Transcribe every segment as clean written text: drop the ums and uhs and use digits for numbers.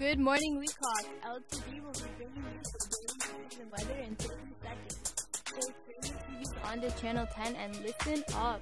Good morning, Leacock. LTV will be bringing you the daily news and weather in 60 seconds. So turn your TVs on to channel 10 and listen up.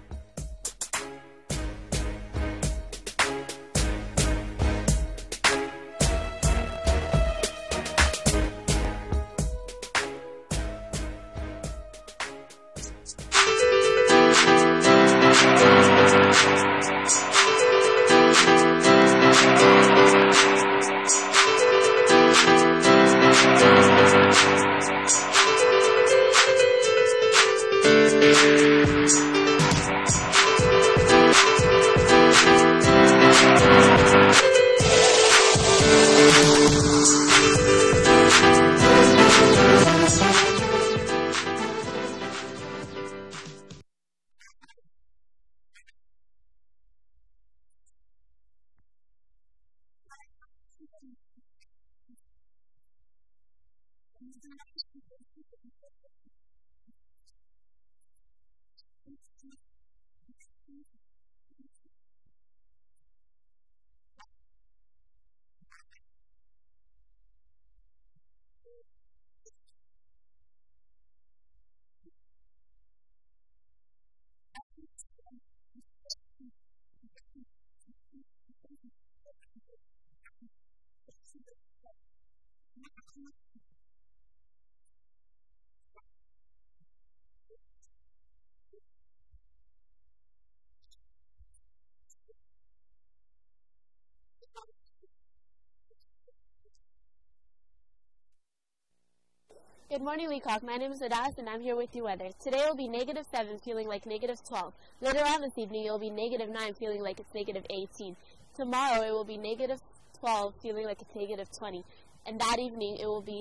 Good morning, Leacock. My name is Adas, and I'm here with your weather. Today it will be -7, feeling like -12. Later on this evening, it will be -9, feeling like it's -18. Tomorrow it will be -12, feeling like it's -20. And that evening, it will be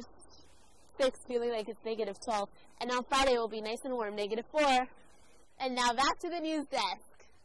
-6, feeling like it's -12. And on Friday, it will be nice and warm, -4. And now back to the news desk.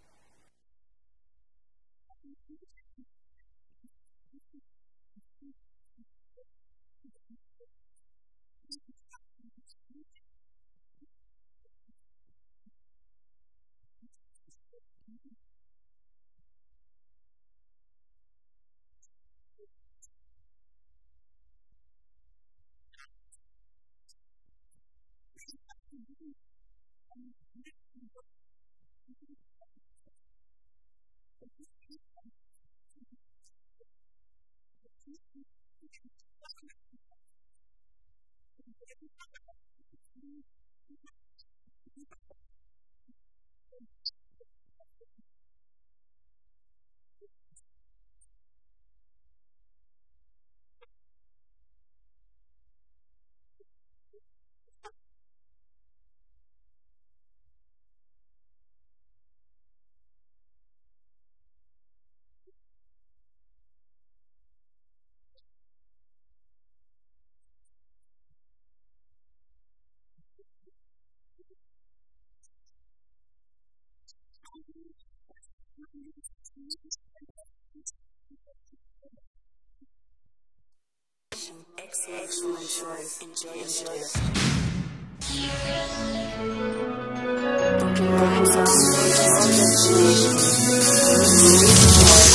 Excellent choice. Enjoy. Broken rhymes on